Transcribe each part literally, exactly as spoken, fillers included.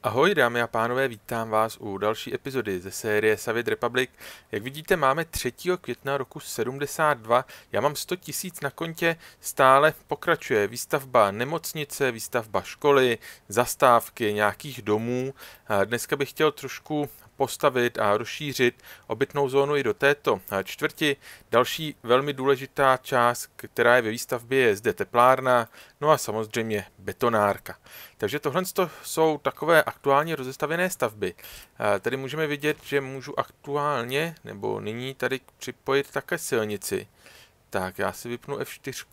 Ahoj dámy a pánové, vítám vás u další epizody ze série Savage Republic. Jak vidíte, máme třetího května roku sedmdesát dva, já mám sto tisíc na kontě, stále pokračuje výstavba nemocnice, výstavba školy, zastávky, nějakých domů. Dneska bych chtěl trošku postavit a rozšířit obytnou zónu i do této čtvrti. Další velmi důležitá část, která je ve výstavbě, je zde teplárna, no a samozřejmě betonárka. Takže tohle jsou takové aktuálně rozestavěné stavby. Tady můžeme vidět, že můžu aktuálně, nebo nyní tady připojit také silnici. Tak já si vypnu F čtyři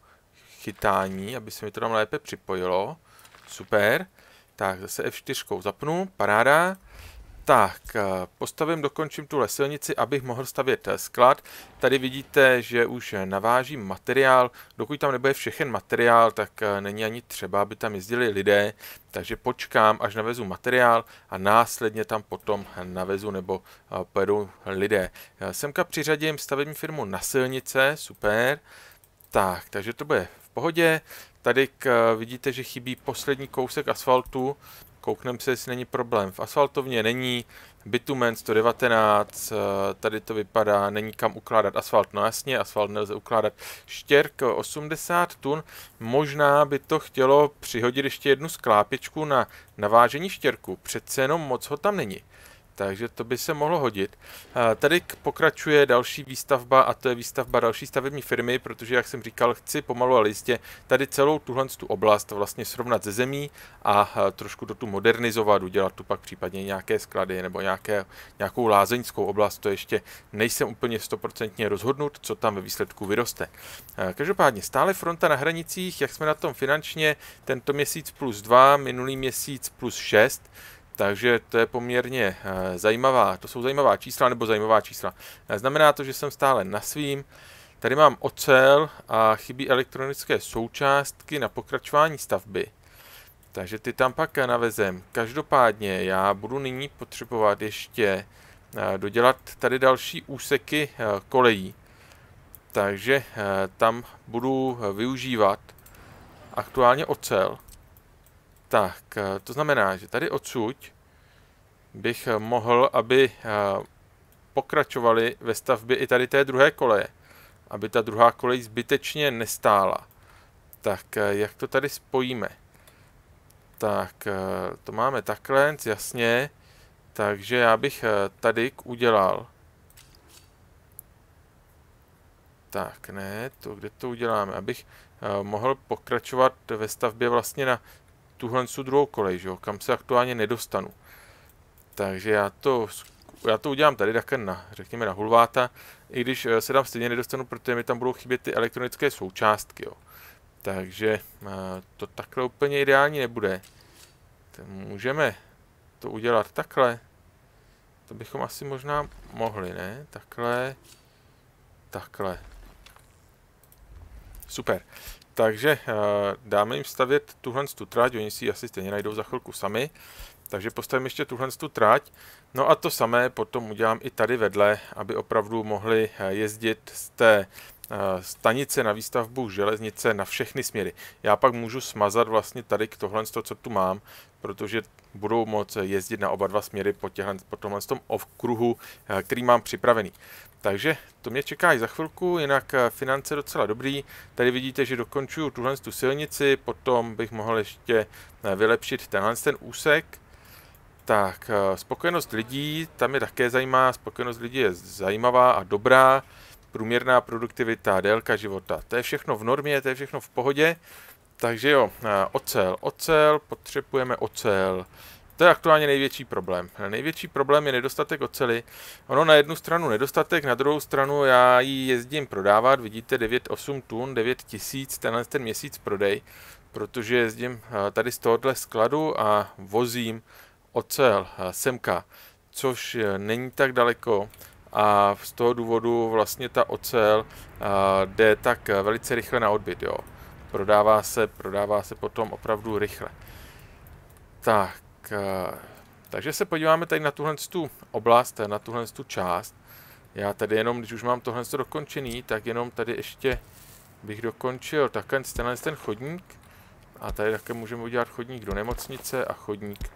chytání, aby se mi to tam lépe připojilo. Super. Tak zase F čtyři zapnu, paráda. Tak, postavím, dokončím tuhle silnici, abych mohl stavět sklad. Tady vidíte, že už navážím materiál. Dokud tam nebude všechen materiál, tak není ani třeba, aby tam jezdili lidé. Takže počkám, až navezu materiál a následně tam potom navezu nebo pojedou lidé. Semka přiřadím stavební firmu na silnice, super. Tak, takže to bude v pohodě. Tady k, vidíte, že chybí poslední kousek asfaltu. Koukneme se, jestli není problém. V asfaltovně není, bitumen sto devatenáct, tady to vypadá, není kam ukládat asfalt. No jasně, asfalt nelze ukládat. Štěrk osmdesát tun, možná by to chtělo přihodit ještě jednu sklápěčku na navážení štěrku. Přece jenom moc ho tam není. Takže to by se mohlo hodit. Tady pokračuje další výstavba a to je výstavba další stavební firmy, protože, jak jsem říkal, chci pomalu ale jistě tady celou tuhle tu oblast vlastně srovnat ze zemí a trošku to tu modernizovat, udělat tu pak případně nějaké sklady nebo nějaké, nějakou lázeňskou oblast. To ještě nejsem úplně stoprocentně rozhodnut, co tam ve výsledku vyroste. Každopádně stále fronta na hranicích, jak jsme na tom finančně, tento měsíc plus dva, minulý měsíc plus šest. Takže to je poměrně e, zajímavá, to jsou zajímavá čísla nebo zajímavá čísla. E, znamená to, že jsem stále na svým. Tady mám ocel a chybí elektronické součástky na pokračování stavby. Takže ty tam pak navezem. Každopádně já budu nyní potřebovat ještě e, dodělat tady další úseky e, kolejí. Takže e, tam budu využívat aktuálně ocel. Tak, to znamená, že tady odsud bych mohl, aby pokračovali ve stavbě i tady té druhé koleje, aby ta druhá kolej zbytečně nestála. Tak, jak to tady spojíme? Tak, to máme takhle, jasně, takže já bych tady udělal. Tak, ne, to kde to uděláme? Abych mohl pokračovat ve stavbě vlastně na tuhle druhou kolej, že jo, kam se aktuálně nedostanu. Takže já to, já to udělám tady také na, řekněme, na hulváta, i když se tam stejně nedostanu, protože mi tam budou chybět ty elektronické součástky, jo. Takže to takhle úplně ideální nebude. Tak můžeme to udělat takhle. To bychom asi možná mohli, ne? Takhle. Takhle. Super. Takže uh, dáme jim stavět tuhle tu trať, oni si ji asi stejně najdou za chvilku sami. Takže postavím ještě tuhle tu trať. No a to samé potom udělám i tady vedle, aby opravdu mohli jezdit z té uh, stanice na výstavbu železnice na všechny směry. Já pak můžu smazat vlastně tady k tohle, co tu mám, protože budou moct jezdit na oba dva směry po, těhle, po tomhle tom okruhu, který mám připravený. Takže to mě čeká i za chvilku, jinak finance docela dobrý. Tady vidíte, že dokončuju tuhle tu silnici, potom bych mohl ještě vylepšit tenhle ten úsek. Tak, spokojenost lidí, tam je také zajímavá, spokojenost lidí je zajímavá a dobrá, průměrná produktivita, délka života, to je všechno v normě, to je všechno v pohodě. Takže jo, ocel, ocel, potřebujeme ocel. To je aktuálně největší problém. Největší problém je nedostatek oceli. Ono na jednu stranu nedostatek, na druhou stranu já ji jezdím prodávat. Vidíte devět osm tun, devět tisíc, tenhle ten měsíc prodej, protože jezdím tady z tohohle skladu a vozím ocel semka, což není tak daleko. A z toho důvodu vlastně ta ocel jde tak velice rychle na odbyt, jo. Prodává se, prodává se potom opravdu rychle. Tak, takže se podíváme tady na tuhle tu oblast, na tuhle tu část. Já tady jenom, když už mám tohle dokončený, tak jenom tady ještě bych dokončil takhle tenhle ten chodník. A tady také můžeme udělat chodník do nemocnice a chodník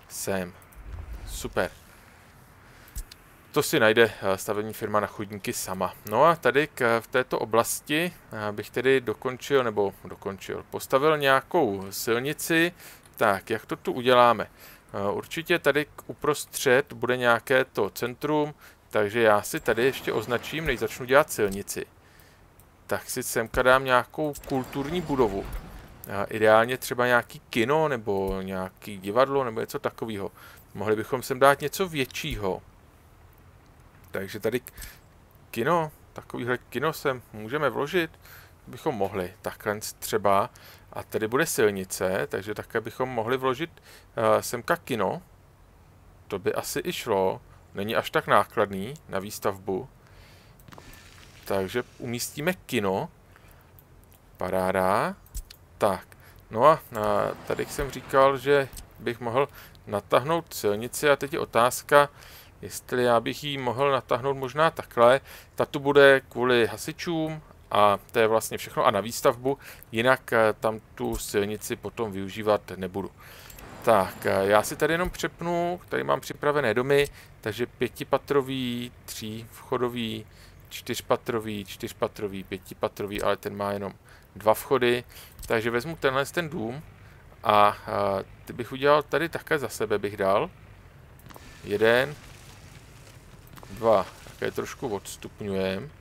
sem. Super. To si najde stavební firma na chodníky sama. No a tady k, v této oblasti bych tedy dokončil, nebo dokončil, postavil nějakou silnici. Tak, jak to tu uděláme? Určitě tady uprostřed bude nějaké to centrum, takže já si tady ještě označím, než začnu dělat silnici. Tak si semka dám nějakou kulturní budovu. Ideálně třeba nějaký kino, nebo nějaký divadlo, nebo něco takového. Mohli bychom sem dát něco většího. Takže tady kino, takovýhle kino sem můžeme vložit, bychom mohli, takhle třeba. A tady bude silnice, takže také bychom mohli vložit uh, semka kino. To by asi i šlo, není až tak nákladný na výstavbu. Takže umístíme kino. Paráda. Tak, no a, a tady jsem říkal, že bych mohl natáhnout silnici a teď je otázka, jestli já bych ji mohl natáhnout možná takhle. Ta tu bude kvůli hasičům a to je vlastně všechno a na výstavbu, jinak tam tu silnici potom využívat nebudu. Tak, já si tady jenom přepnu, tady mám připravené domy, takže pětipatrový, třívchodový, čtyřpatrový, čtyřpatrový, pětipatrový, ale ten má jenom dva vchody, takže vezmu tenhle ten dům a, a ty bych udělal tady také za sebe bych dal. Jeden, dva, také trošku odstupňujem.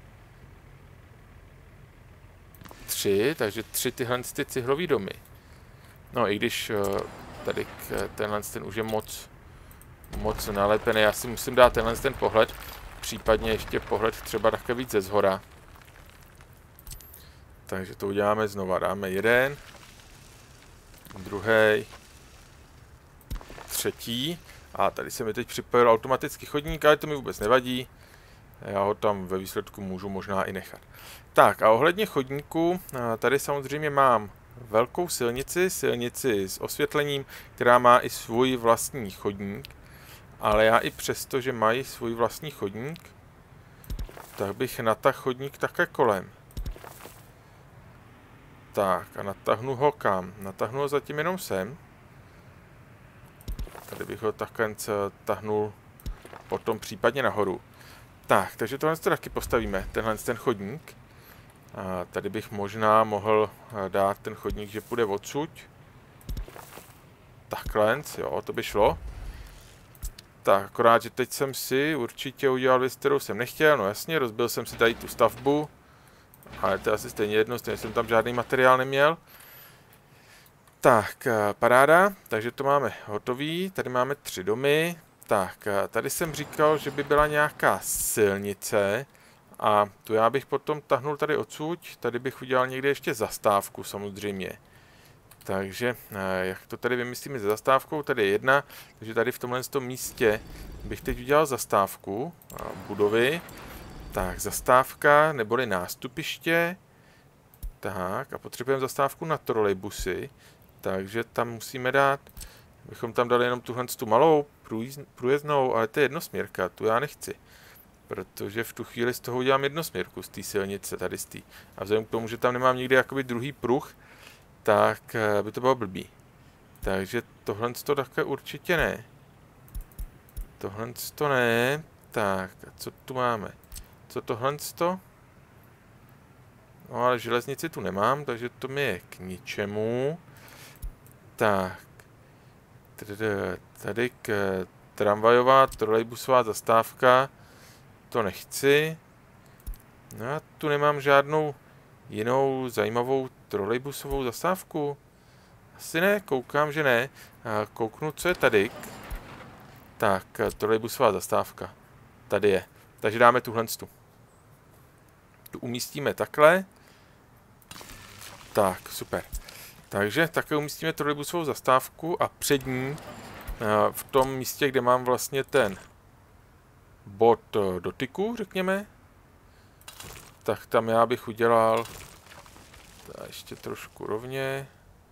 Tři, takže tři tyhle ty cihlový domy. No i když tady tenhle ten už je moc, moc nalepený, já si musím dát tenhle ten pohled, případně ještě pohled třeba také víc ze zhora. Takže to uděláme znova, dáme jeden, druhý, třetí. A tady se mi teď připojil automatický chodník, ale to mi vůbec nevadí. Já ho tam ve výsledku můžu možná i nechat. Tak a ohledně chodníku, tady samozřejmě mám velkou silnici, silnici s osvětlením, která má i svůj vlastní chodník. Ale já i přesto, že mají svůj vlastní chodník, tak bych natáhl chodník také kolem. Tak a natáhnu ho kam? Natáhnu ho zatím jenom sem. Tady bych ho takhle tahnul potom případně nahoru. Tak, takže tohle to taky postavíme, tenhle ten chodník. A tady bych možná mohl dát ten chodník, že půjde odsud. Takhle, jo, to by šlo. Tak, akorát, že teď jsem si určitě udělal věc, kterou jsem nechtěl. No jasně, rozbil jsem si tady tu stavbu. Ale to je asi stejně jedno, stejně jsem tam žádný materiál neměl. Tak, paráda, takže to máme hotový, tady máme tři domy. Tak, tady jsem říkal, že by byla nějaká silnice a tu já bych potom tahnul tady odsud, tady bych udělal někde ještě zastávku samozřejmě. Takže, jak to tady vymyslíme se zastávkou, tady je jedna, takže tady v tomhle místě bych teď udělal zastávku budovy. Tak, zastávka, neboli nástupiště. Tak, a potřebujeme zastávku na trolejbusy. Takže tam musíme dát, bychom tam dali jenom tuhle tu malou průjezdnou, ale to je jednosměrka, tu já nechci. Protože v tu chvíli z toho udělám jednosměrku, z té silnice, tady z té. A vzhledem k tomu, že tam nemám nikdy jakoby druhý pruh, tak by to bylo blbý. Takže tohle to také určitě ne. Tohle to ne. Tak, a co tu máme? Co tohle to? No ale železnici tu nemám, takže to mi je k ničemu. Tak. Tady k tramvajová, trolejbusová zastávka. To nechci. No a tu nemám žádnou jinou zajímavou trolejbusovou zastávku. Asi ne, koukám, že ne. Kouknu, co je tady. Tak, trolejbusová zastávka. Tady je. Takže dáme tuhle tu. Tu umístíme takhle. Tak, super. Takže také umístíme trolejbusovou zastávku a před ní v tom místě, kde mám vlastně ten bod dotyku, řekněme, tak tam já bych udělal ještě trošku rovně.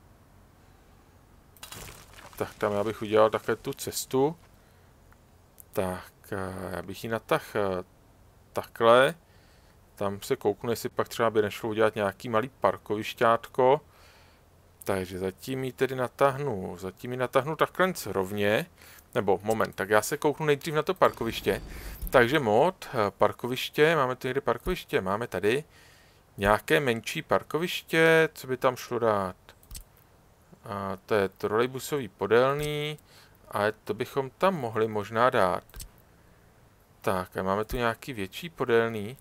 Tak tam já bych udělal také tu cestu. Tak, já bych ji natáhl takhle. Tam se kouknu, jestli pak třeba by nešlo udělat nějaký malý parkovišťátko. Takže zatím ji tedy natáhnu, zatím ji natáhnu takhle rovně. Nebo moment, tak já se kouknu nejdřív na to parkoviště. Takže mod, parkoviště, máme tu někde parkoviště, máme tady nějaké menší parkoviště, co by tam šlo dát? A to je trolejbusový podélný, ale to bychom tam mohli možná dát. Tak, a máme tu nějaký větší podélný.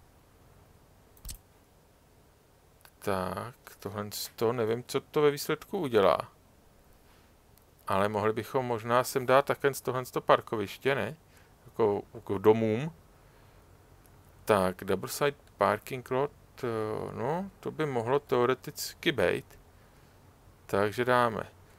Tak, tohle to, nevím, co to ve výsledku udělá. Ale mohli bychom možná sem dát takhle z tohle parkoviště, ne? Jako k domům. Tak, double side parking lot, no, to by mohlo teoreticky být. Takže dáme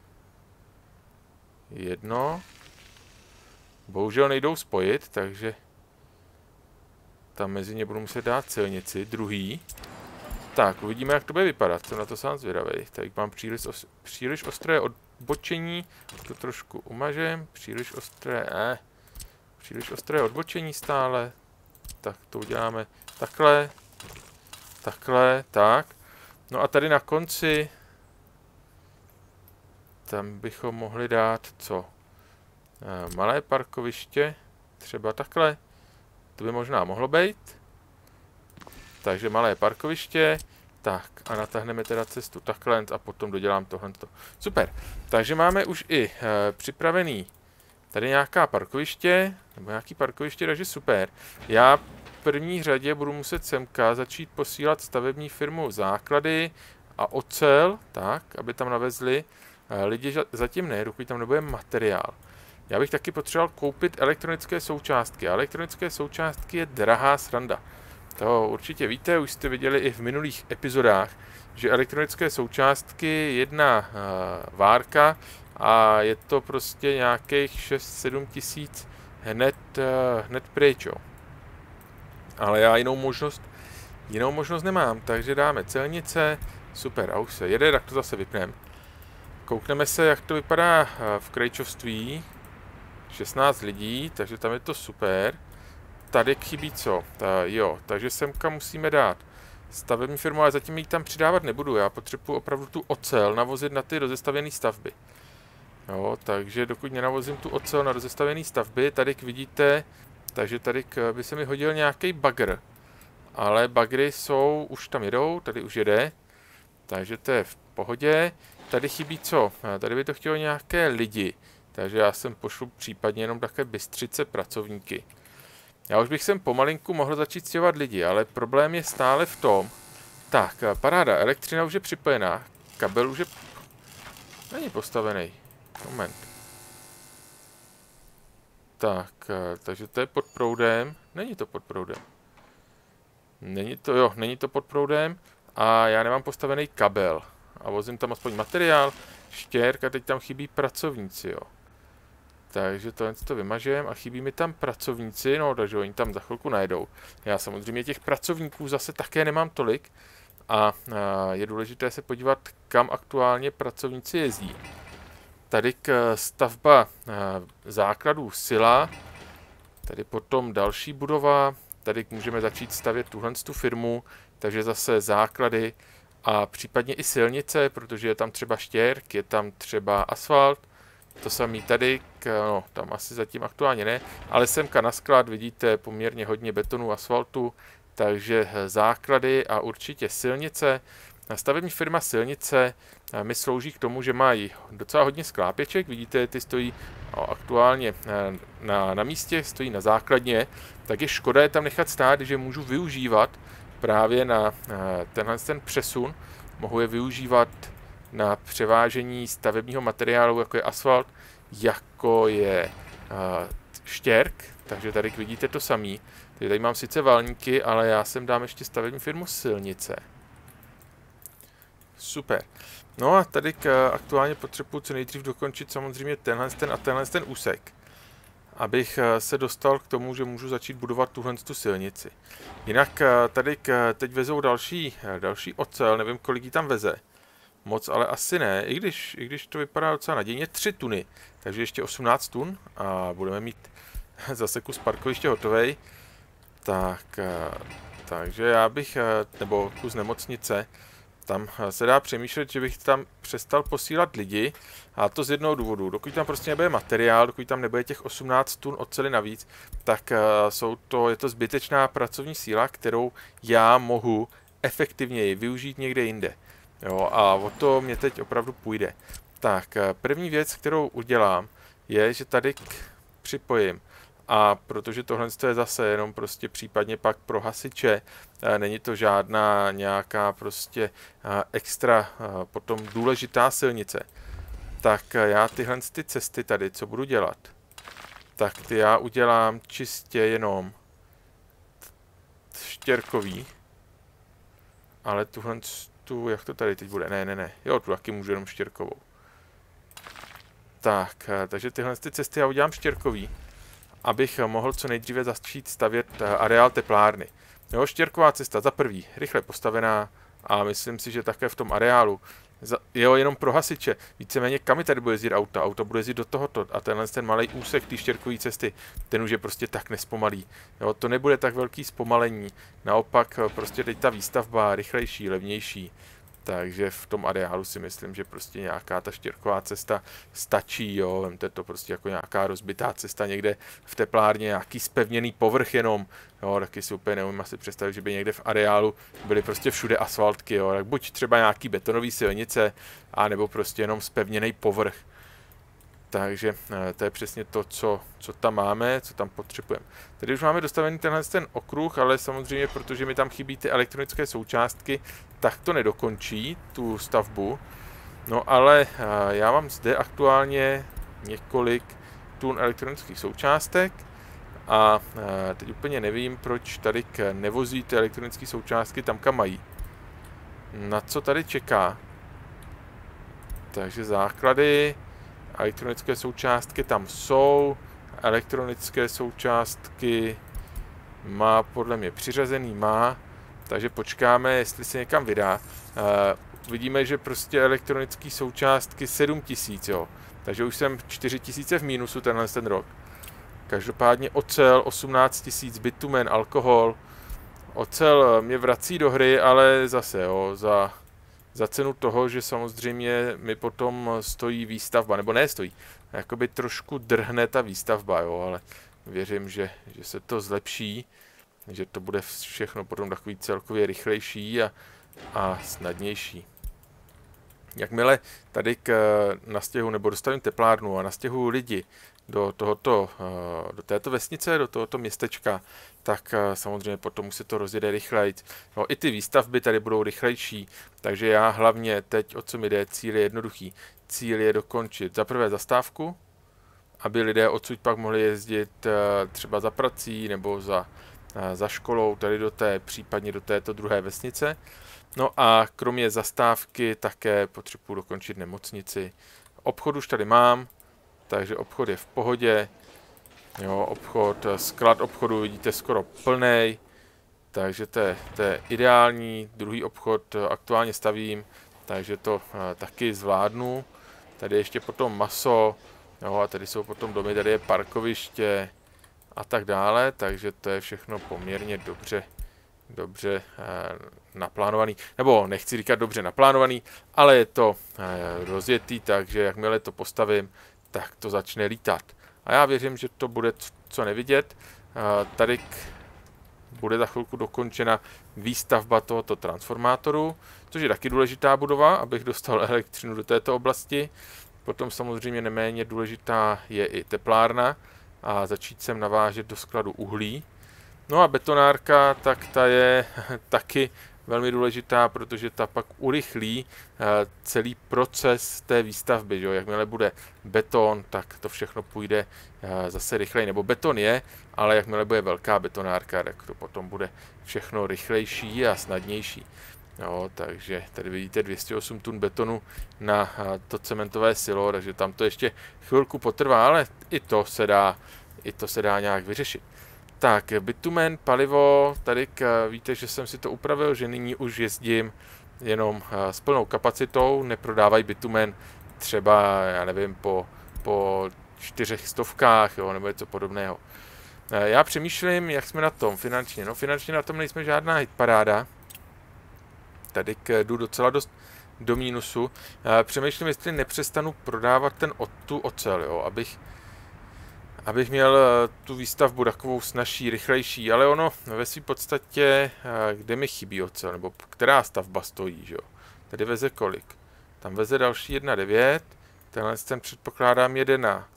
jedno. Bohužel nejdou spojit, takže tam mezi ně budu muset dát silnici. Druhý. Tak, uvidíme, jak to bude vypadat. Jsem na to sám zvědavej. Tak mám příliš, os příliš ostré odbočení. To trošku umažem. Příliš ostré, eh. Příliš ostré odbočení stále. Tak to uděláme takhle. Takhle, tak. No a tady na konci tam bychom mohli dát co? E, malé parkoviště. Třeba takhle. To by možná mohlo být. Takže malé parkoviště. Tak a natáhneme teda cestu takhle a potom dodělám tohle. Super. Takže máme už i e, připravený tady nějaká parkoviště. Nebo nějaký parkoviště, takže super. Já v první řadě budu muset semka začít posílat stavební firmu základy a ocel, tak, aby tam navezli. Lidi zatím ne, dokud tam nebude materiál. Já bych taky potřeboval koupit elektronické součástky. A elektronické součástky je drahá sranda. To určitě víte, už jste viděli i v minulých epizodách, že elektronické součástky je jedna uh, várka a je to prostě nějakých šest sedm tisíc hned, uh, hned pryč. Jo. Ale já jinou možnost, jinou možnost nemám, takže dáme celnice, super, a už se jede, tak to zase vypneme. Koukneme se, jak to vypadá v krajčovství. šestnáct lidí, takže tam je to super. Tady chybí co? Ta, jo, takže semka musíme dát stavební firmu, ale zatím ji tam přidávat nebudu. Já potřebuji opravdu tu ocel navozit na ty rozestavěné stavby. Jo, takže dokud nenavozím tu ocel na rozestavěné stavby, tady vidíte, takže tady by se mi hodil nějaký bagr. Ale bagry jsou, už tam jedou, tady už jede. Takže to je v pohodě. Tady chybí co? Tady by to chtělo nějaké lidi. Takže já sem pošlu případně jenom také bystřice pracovníky. Já už bych sem pomalinku mohl začít stěhovat lidi, ale problém je stále v tom. Tak, paráda, elektřina už je připojená. Kabel už je... Není postavený. Moment. Tak, takže to je pod proudem. Není to pod proudem. Není to, jo, není to pod proudem. A já nemám postavený kabel. A vozím tam aspoň materiál, štěrk a teď tam chybí pracovníci, jo. Takže tohle to vymažem a chybí mi tam pracovníci, no takže oni tam za chvilku najdou. Já samozřejmě těch pracovníků zase také nemám tolik a, a je důležité se podívat, kam aktuálně pracovníci jezdí. Tady k stavba a, základů sila, tady potom další budova, tady můžeme začít stavět tuhle tu firmu, takže zase základy a případně i silnice, protože je tam třeba štěrk, je tam třeba asfalt. To samý tady, no, tam asi zatím aktuálně ne, ale semka na sklad vidíte poměrně hodně betonu, asfaltu, takže základy a určitě silnice. Stavební firma silnice mi slouží k tomu, že mají docela hodně sklápěček, vidíte, ty stojí no, aktuálně na, na místě, stojí na základně, tak je škoda je tam nechat stát, že můžu využívat právě na tenhle ten přesun, mohu je využívat na převážení stavebního materiálu, jako je asfalt, jako je uh, štěrk, takže tady vidíte to samý. Tady, tady mám sice valníky, ale já sem dám ještě stavební firmu silnice. Super. No a tady k, aktuálně potřebuji co nejdřív dokončit samozřejmě tenhle ten a tenhle ten úsek, abych se dostal k tomu, že můžu začít budovat tuhle tu silnici. Jinak tady k, teď vezou další, další ocel, nevím, kolik jí tam veze. Moc, ale asi ne, i když, i když to vypadá docela nadějně, tři tuny, takže ještě osmnáct tun a budeme mít zase kus parkoviště hotovej. Tak, takže já bych, nebo kus nemocnice, Tam se dá přemýšlet, že bych tam přestal posílat lidi, a to z jednoho důvodu. Dokud tam prostě nebude materiál, dokud tam nebude těch osmnáct tun oceli navíc, tak jsou to, je to zbytečná pracovní síla, kterou já mohu efektivněji využít někde jinde. Jo, a o to mě teď opravdu půjde. Tak, první věc, kterou udělám, je, že tady připojím. A protože tohle je zase jenom prostě případně pak pro hasiče, není to žádná nějaká prostě extra potom důležitá silnice, tak já tyhle ty cesty tady, co budu dělat, tak ty já udělám čistě jenom štěrkový, ale tuhle tu, jak to tady teď bude, ne, ne, ne, jo, tu taky můžu jenom štěrkovou. Tak, takže tyhle ty cesty já udělám štěrkový, abych mohl co nejdříve začít stavět areál teplárny. Jo, štěrková cesta za prvý, rychle postavená a myslím si, že také v tom areálu za, jo, jenom pro hasiče. Víceméně kam tady bude jezdit auta? Auto bude jezdit do tohoto a tenhle ten malý úsek té štěrkové cesty, ten už je prostě tak nespomalý. Jo, to nebude tak velký zpomalení, naopak prostě teď ta výstavba rychlejší, levnější. Takže v tom areálu si myslím, že prostě nějaká ta štěrková cesta stačí, jo, vemte to prostě jako nějaká rozbitá cesta někde v teplárně, nějaký spevněný povrch jenom, jo, taky si úplně neumím asi představit, že by někde v areálu byly prostě všude asfaltky, jo, tak buď třeba nějaký betonový silnice, anebo prostě jenom spevněný povrch. Takže to je přesně to, co, co tam máme, co tam potřebujeme. Tady už máme dostavený tenhle ten okruh, ale samozřejmě, protože mi tam chybí ty elektronické součástky, tak to nedokončí, tu stavbu. No ale já mám zde aktuálně několik tun elektronických součástek a teď úplně nevím, proč tady nevozí ty elektronické součástky tam, kam mají. Na co tady čeká? Takže základy... Elektronické součástky tam jsou, elektronické součástky má podle mě přiřazený, má, takže počkáme, jestli se někam vydá. Uh, vidíme, že prostě elektronické součástky sedm tisíc, jo, takže už jsem čtyři tisíce v mínusu tenhle ten rok. Každopádně ocel osmnáct tisíc, bitumen, alkohol, ocel mě vrací do hry, ale zase, jo, za... za cenu toho, že samozřejmě mi potom stojí výstavba, nebo ne stojí, jakoby trošku drhne ta výstavba, jo, ale věřím, že, že se to zlepší, že to bude všechno potom takový celkově rychlejší a, a snadnější. Jakmile tady k nastěhu, nebo dostavím teplárnu a nastěhuju lidi do tohoto, do této vesnice, do tohoto městečka, tak samozřejmě potom už se to rozjede rychleji. No, i ty výstavby tady budou rychlejší, takže já hlavně teď, o co mi jde, cíl je jednoduchý. Cíl je dokončit za prvé zastávku, aby lidé odsud pak mohli jezdit třeba za prací nebo za, za školou, tady do té, případně do této druhé vesnice. No a kromě zastávky také potřebuji dokončit nemocnici. Obchod už tady mám, takže obchod je v pohodě. Jo, obchod, sklad obchodu vidíte skoro plnej, takže to je, to je ideální. Druhý obchod aktuálně stavím, takže to uh, taky zvládnu. Tady ještě potom maso, jo, a tady jsou potom domy, tady je parkoviště a tak dále, takže to je všechno poměrně dobře, dobře uh, naplánovaný. Nebo nechci říkat dobře naplánovaný, ale je to uh, rozjetý, takže jakmile to postavím, tak to začne lítat. A já věřím, že to bude co nevidět. Tady bude za chvilku dokončena výstavba tohoto transformátoru, což je taky důležitá budova, abych dostal elektřinu do této oblasti. Potom samozřejmě neméně důležitá je i teplárna a začít sem navážet do skladu uhlí. No a betonárka, tak ta je taky velmi důležitá, protože ta pak urychlí celý proces té výstavby. Že? Jakmile bude beton, tak to všechno půjde zase rychleji. Nebo beton je, ale jakmile bude velká betonárka, tak to potom bude všechno rychlejší a snadnější. Jo, takže tady vidíte dvě stě osm tun betonu na to cementové silo, takže tam to ještě chvilku potrvá, ale i to se dá, i to se dá nějak vyřešit. Tak, bitumen, palivo, tady víte, že jsem si to upravil, že nyní už jezdím jenom s plnou kapacitou, neprodávají bitumen třeba, já nevím, po, po čtyřech stovkách, jo, nebo něco podobného. Já přemýšlím, jak jsme na tom finančně. No finančně na tom nejsme žádná hitparáda, tady jdu docela dost do mínusu. Přemýšlím, jestli nepřestanu prodávat ten, tu ocel, jo, abych, abych měl tu výstavbu takovou snazší, rychlejší, ale ono ve své podstatě, kde mi chybí ocel, nebo která stavba stojí, že jo. Tady veze kolik? Tam veze další jedna devět, tenhle ten předpokládám jede na,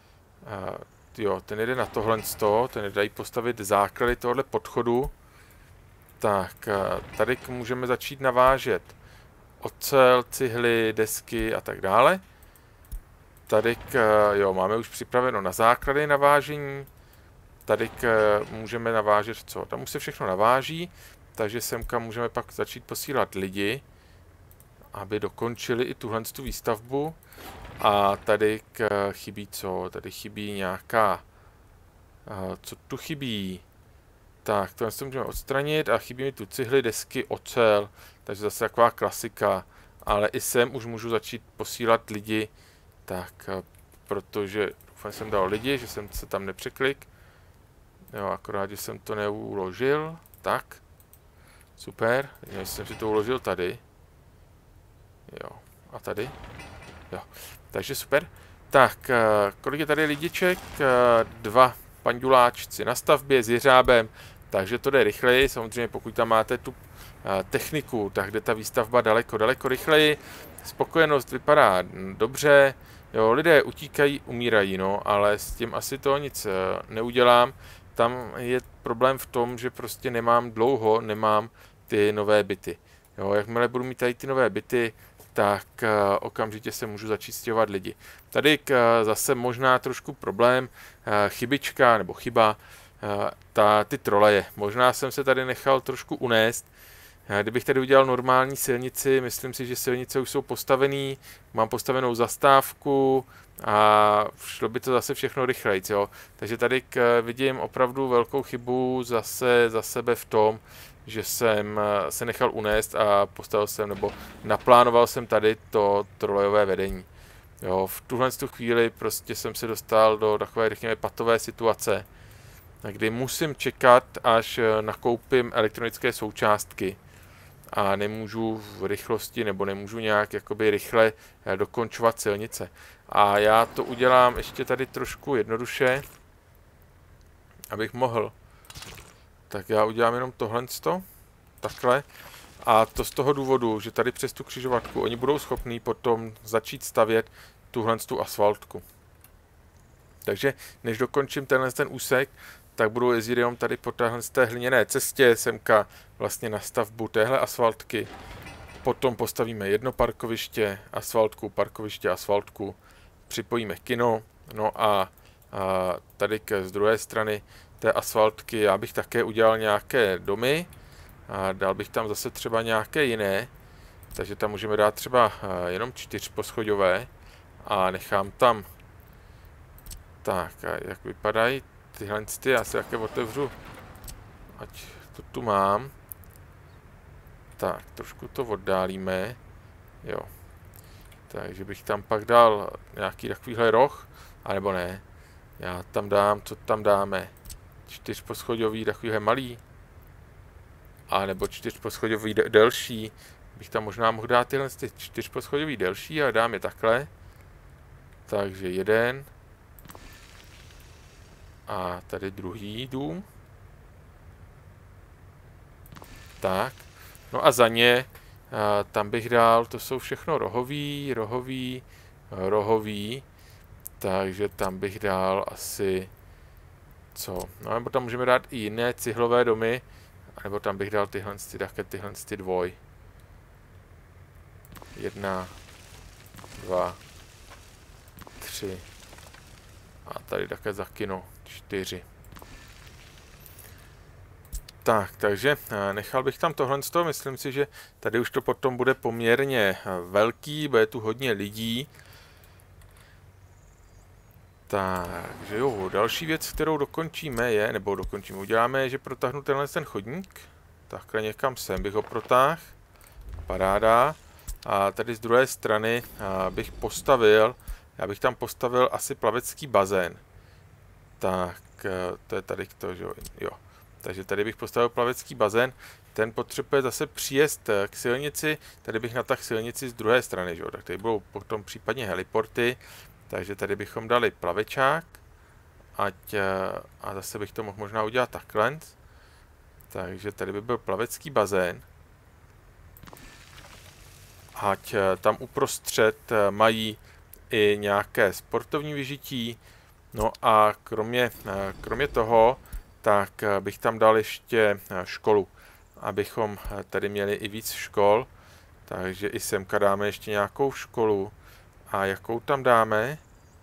jo, ten jede na tohle sto, ten dají postavit základy tohohle podchodu. Tak, tady můžeme začít navážet ocel, cihly, desky a tak dále. Tady, jo, máme už připraveno na základy navážení. Tady můžeme navážet co? Tam už se všechno naváží, takže semka můžeme pak začít posílat lidi, aby dokončili i tuhle tu výstavbu. A tady chybí co? Tady chybí nějaká... Co tu chybí? Tak, tohle se můžeme odstranit a chybí mi tu cihly, desky, ocel, takže zase taková klasika, ale i sem už můžu začít posílat lidi, tak, protože doufám, že jsem dal lidi, že jsem se tam nepřeklik, jo, akorát, že jsem to neuložil, tak, super, já jsem si to uložil tady, jo, a tady, jo, takže super, tak, kolik je tady lidiček, dva panduláčci na stavbě s jeřábem, takže to jde rychleji, samozřejmě pokud tam máte tu uh, techniku, tak jde ta výstavba daleko, daleko rychleji. Spokojenost vypadá dobře, jo, lidé utíkají, umírají, no, ale s tím asi to nic uh, neudělám. Tam je problém v tom, že prostě nemám dlouho, nemám ty nové byty. Jo, jakmile budu mít tady ty nové byty, tak uh, okamžitě se můžu začít stěhovat lidi. Tady uh, zase možná trošku problém, uh, chybička nebo chyba, uh, ta, ty troleje. Možná jsem se tady nechal trošku unést. Uh, kdybych tady udělal normální silnici, myslím si, že silnice už jsou postavený, mám postavenou zastávku a šlo by to zase všechno rychleji. Jo? Takže tady uh, vidím opravdu velkou chybu zase za sebe v tom, že jsem se nechal unést a postavil jsem, nebo naplánoval jsem tady to trolejové vedení. Jo, v tuhle tu chvíli prostě jsem se dostal do takové, řekněme, patové situace, kdy musím čekat, až nakoupím elektronické součástky a nemůžu v rychlosti, nebo nemůžu nějak jakoby rychle dokončovat silnice. A já to udělám ještě tady trošku jednoduše, abych mohl. Tak já udělám jenom tohle, takhle. A to z toho důvodu, že tady přes tu křižovatku oni budou schopní potom začít stavět tuhle tu asfaltku. Takže než dokončím tenhle ten úsek, tak budu jezdit jenom tady po téhle té hliněné cestě, semka vlastně na stavbu téhle asfaltky. Potom postavíme jedno parkoviště, asfaltku, parkoviště, asfaltku, připojíme kino, no a, a tady z druhé strany té asfaltky já bych také udělal nějaké domy a dal bych tam zase třeba nějaké jiné, takže tam můžeme dát třeba jenom čtyřposchodové a nechám tam, tak a jak vypadají tyhle ty, já si také otevřu, ať to tu mám, tak trošku to oddálíme, jo, takže bych tam pak dal nějaký takovýhle roh, anebo ne, já tam dám, co tam dáme, čtyřposchodový, takovýhle malý, a nebo čtyřposchodový delší, bych tam možná mohl dát tyhle čtyřposchodový delší a dám je takhle, takže jeden a tady druhý dům, tak, no a za ně a tam bych dal, to jsou všechno rohový, rohový, rohový, takže tam bych dal asi co? No, nebo tam můžeme dát i jiné cihlové domy, nebo tam bych dal tyhle, také tyhle dvoj. Jedna, dva, tři a tady také za kino čtyři. Tak, takže nechal bych tam tohle z toho, myslím si, že tady už to potom bude poměrně velký, bude tu hodně lidí. Takže jo, další věc, kterou dokončíme je, nebo dokončíme, uděláme je, že protáhnu tenhle ten chodník. Takhle někam sem bych ho protáhl. Paráda. A tady z druhé strany bych postavil, já bych tam postavil asi plavecký bazén. Tak, to je tady to, že jo. Takže tady bych postavil plavecký bazén. Ten potřebuje zase příjezd k silnici. Tady bych natáhl silnici z druhé strany, že jo? Tak tady budou potom případně heliporty. Takže tady bychom dali plavečák. Ať, a zase bych to mohl možná udělat takhle. Takže tady by byl plavecký bazén. Ať tam uprostřed mají i nějaké sportovní vyžití. No a kromě, kromě toho, tak bych tam dal ještě školu, abychom tady měli i víc škol. Takže i semka dáme ještě nějakou školu. A jakou tam dáme?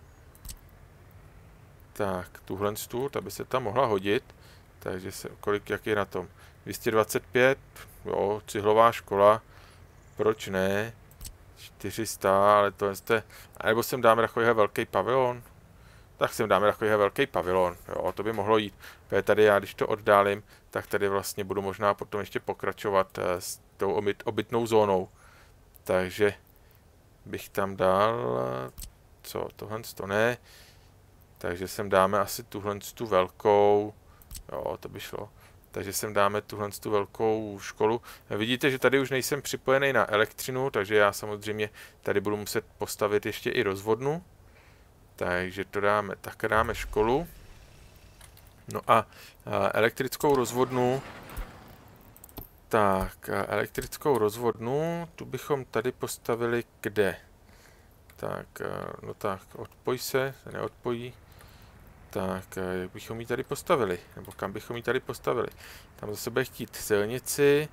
Tak, tuhle tu, ta by se tam mohla hodit. Takže se, kolik, jak je na tom? dvě stě dvacet pět, jo, cihlová škola. Proč ne? čtyři sta, ale to je... A nebo sem dáme takovýhle velký pavilon. Tak sem dáme takovýhle velký pavilon, jo, to by mohlo jít. Protože tady já, když to oddálím, tak tady vlastně budu možná potom ještě pokračovat s tou obyt, obytnou zónou. Takže bych tam dal... Co, tohle to ne. Takže sem dáme asi tuhle tu velkou... Jo, to by šlo. Takže sem dáme tuhle tu velkou školu. Vidíte, že tady už nejsem připojený na elektřinu, takže já samozřejmě tady budu muset postavit ještě i rozvodnu. Takže to dáme, tak dáme školu. No a, a elektrickou rozvodnu. Tak, elektrickou rozvodnu, tu bychom tady postavili kde? Tak, no tak, odpoj se, se neodpojí. Tak, jak bychom ji tady postavili? Nebo kam bychom ji tady postavili? Tam zase bude chtít silnici.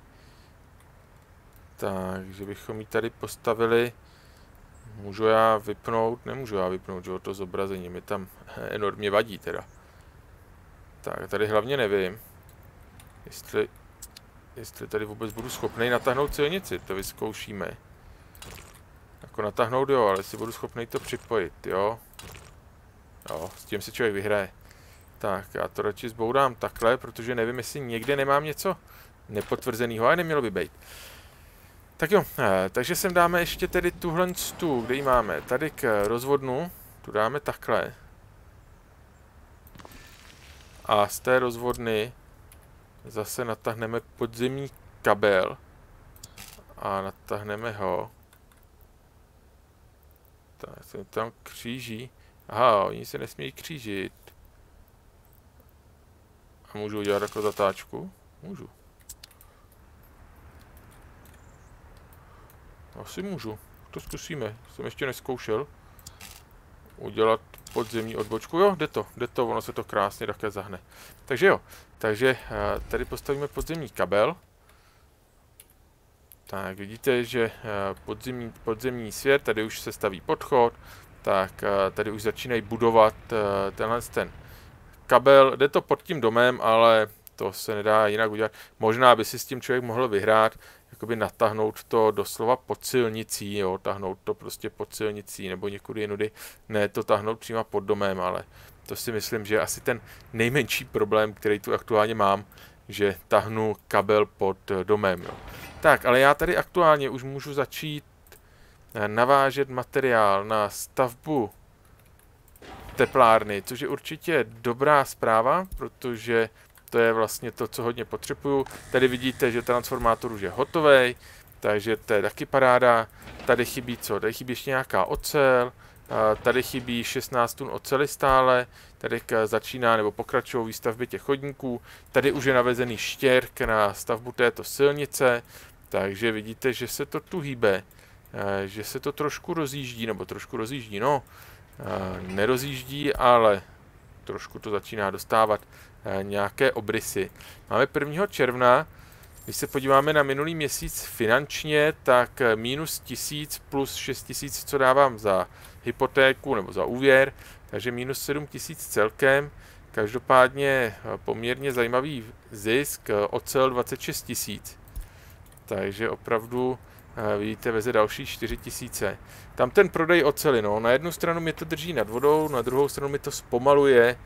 Takže bychom ji tady postavili. Můžu já vypnout? Nemůžu já vypnout, že to zobrazení mi tam enormně vadí teda. Tak, tady hlavně nevím, jestli, jestli tady vůbec budu schopný natáhnout silnici, to vyzkoušíme. Jako natáhnout jo, ale si budu schopný to připojit, jo. Jo, s tím se člověk vyhraje. Tak, já to radši zbourám takhle, protože nevím, jestli někde nemám něco nepotvrzeného, ale nemělo by být. Tak jo, takže sem dáme ještě tedy tuhle tu, kde ji máme, tady k rozvodnu, tu dáme takhle. A z té rozvodny zase natáhneme podzemní kabel a natáhneme ho. Tak se tam kříží. Aha, oni se nesmějí křížit. A můžu udělat jako zatáčku? Můžu. Asi můžu. To zkusíme. Jsem ještě neskoušel. Udělat podzemní odbočku. Jo, jde to. Jde to, ono se to krásně také zahne. Takže jo. Takže tady postavíme podzemní kabel. Tak vidíte, že podzemní, podzemní svět, tady už se staví podchod. Tak tady už začínají budovat tenhle ten kabel. Jde to pod tím domem, ale to se nedá jinak udělat. Možná by si s tím člověk mohl vyhrát, jakoby natáhnout to doslova pod silnicí, jo, tahnout to prostě pod silnicí, nebo někudy jinudy, ne to tahnout přímo pod domem, ale to si myslím, že je asi ten nejmenší problém, který tu aktuálně mám, že tahnu kabel pod domem, jo. Tak, ale já tady aktuálně už můžu začít navážet materiál na stavbu teplárny, což je určitě dobrá zpráva, protože to je vlastně to, co hodně potřebuju. Tady vidíte, že transformátor už je hotový, takže to je taky paráda. Tady chybí co? Tady chybí ještě nějaká ocel, tady chybí šestnáct tun oceli stále, tady začíná nebo pokračují výstavby těch chodníků, tady už je navezený štěrk na stavbu této silnice, takže vidíte, že se to tu hýbe, že se to trošku rozjíždí, nebo trošku rozjíždí, no, nerozjíždí, ale trošku to začíná dostávat nějaké obrysy. Máme prvního června, když se podíváme na minulý měsíc finančně, tak minus tisíc plus šest tisíc, co dávám za hypotéku nebo za úvěr, takže minus sedm tisíc celkem. Každopádně poměrně zajímavý zisk, ocel dvacet šest tisíc. Takže opravdu vidíte, veze další čtyři tisíce. Tam ten prodej oceli, no, na jednu stranu mi to drží nad vodou, na druhou stranu mi to zpomaluje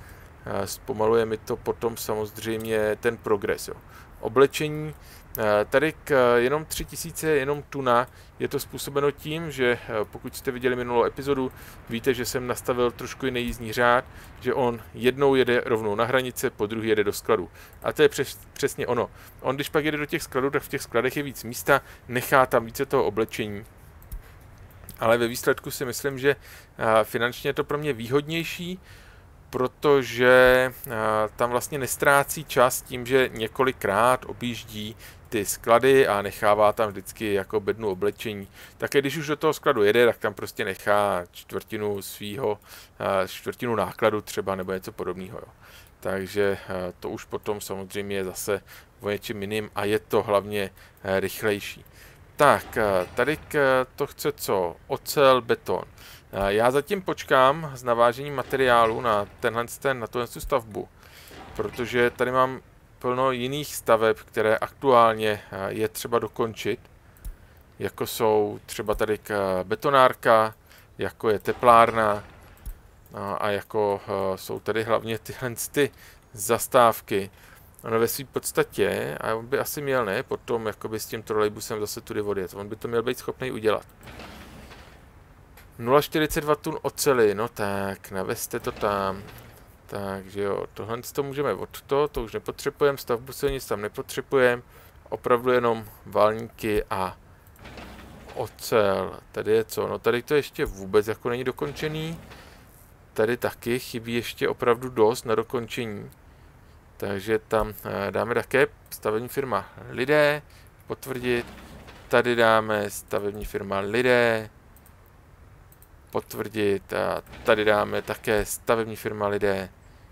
zpomaluje mi to potom samozřejmě ten progres. Jo. Oblečení, tady k jenom tři tisíce, jenom tuna, je to způsobeno tím, že pokud jste viděli minulou epizodu, víte, že jsem nastavil trošku jiný jízdní řád, že on jednou jede rovnou na hranice, po druhý jede do skladu. A to je přes, přesně ono. On když pak jede do těch skladů, tak v těch skladech je víc místa, nechá tam více toho oblečení. Ale ve výsledku si myslím, že finančně je to pro mě výhodnější, protože tam vlastně nestrácí čas tím, že několikrát objíždí ty sklady a nechává tam vždycky jako bednu oblečení. Také když už do toho skladu jede, tak tam prostě nechá čtvrtinu svýho, čtvrtinu nákladu třeba nebo něco podobného. Jo. Takže to už potom samozřejmě je zase o něčem jiným a je to hlavně rychlejší. Tak, tady to chce co? Ocel, beton. Já zatím počkám s navážením materiálu na tenhle ten, na tuhle stavbu, protože tady mám plno jiných staveb, které aktuálně je třeba dokončit, jako jsou třeba tady betonárka, jako je teplárna a jako jsou tady hlavně tyhle ty zastávky. Ono ve své podstatě, a on by asi měl, ne, potom jakoby s tím trolejbusem zase tudy odjet, on by to měl být schopný udělat. nula celá čtyřicet dva tun oceli, no tak, navezte to tam. Takže jo, tohle to můžeme od to, to už nepotřebujeme, stavbu silnic tam nepotřebujeme, opravdu jenom válníky a ocel. Tady je co? No tady to ještě vůbec jako není dokončený. Tady taky chybí ještě opravdu dost na dokončení. Takže tam dáme také stavební firma Lidé, potvrdit. Tady dáme stavební firma Lidé, potvrdit. A tady dáme také stavební firma Lidé,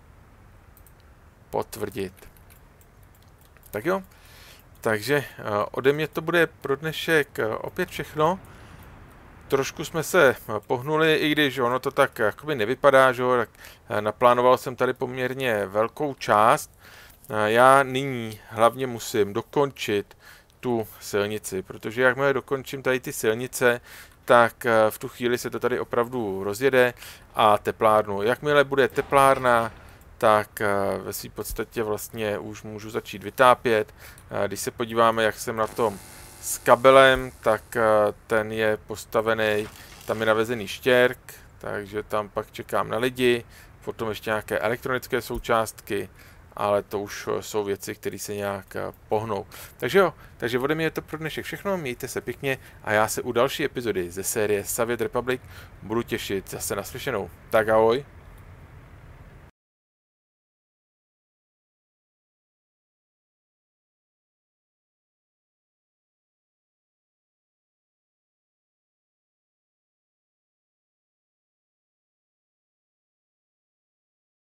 potvrdit. Tak jo, takže ode mě to bude pro dnešek opět všechno. Trošku jsme se pohnuli, i když ono to tak jakoby nevypadá, že? Tak naplánoval jsem tady poměrně velkou část. Já nyní hlavně musím dokončit tu silnici, protože jakmile dokončím tady ty silnice, tak v tu chvíli se to tady opravdu rozjede a teplárnu. Jakmile bude teplárna, tak ve své podstatě vlastně už můžu začít vytápět. Když se podíváme, jak jsem na tom s kabelem, tak ten je postavený, tam je navezený štěrk, takže tam pak čekám na lidi, potom ještě nějaké elektronické součástky, ale to už jsou věci, které se nějak pohnou. Takže jo, takže ode mě je to pro dnešek všechno, mějte se pěkně a já se u další epizody ze série Soviet Republic budu těšit zase naslyšenou. Tak ahoj.